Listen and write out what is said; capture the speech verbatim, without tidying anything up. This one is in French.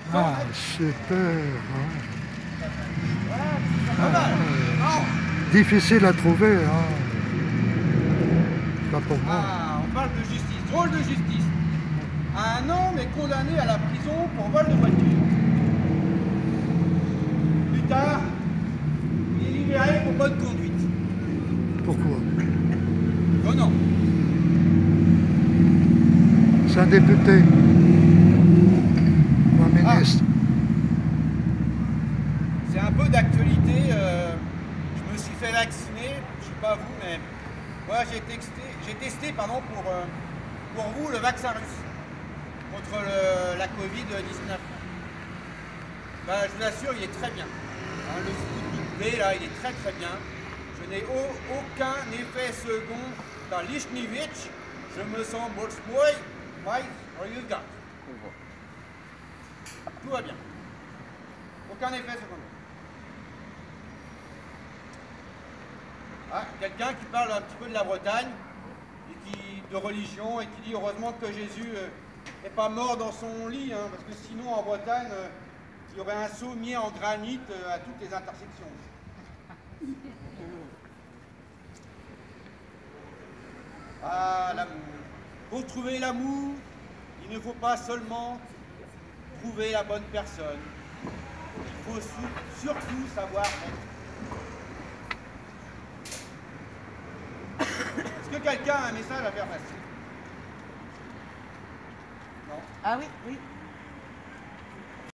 Ah, super. Hein. Pas mal. Ah, difficile à trouver. Hein. Pas pour moi. Ah, on parle de justice, drôle de justice. Un homme est condamné à la prison pour vol de voiture. Plus tard, il est libéré pour bonne conduite. Pourquoi? Oh non. C'est un député. Ou un ministre. Ah. C'est un peu d'actualité. Euh, je me suis fait vacciner, je sais pas vous, mais moi j'ai testé, j'ai testé pardon, pour, euh, pour vous le vaccin russe contre le, la Covid dix-neuf. Ben, je vous assure, il est très bien. Hein, le Sputnik V, là, il est très très bien. Je n'ai au, aucun effet second dans l'Ischnivitch. Je me sens Bolsboy, Mike, Ryuga. Tout va bien. Aucun effet secondaire. Ah, quelqu'un qui parle un petit peu de la Bretagne, et qui, de religion, et qui dit heureusement que Jésus n'est euh, pas mort dans son lit, hein, parce que sinon en Bretagne, euh, il y aurait un sommier en granit euh, à toutes les intersections. Ah, l'amour. Pour trouver l'amour, il ne faut pas seulement trouver la bonne personne. Il faut su surtout savoir être. Est-ce que quelqu'un a un message à faire passer? Non? Ah oui, oui.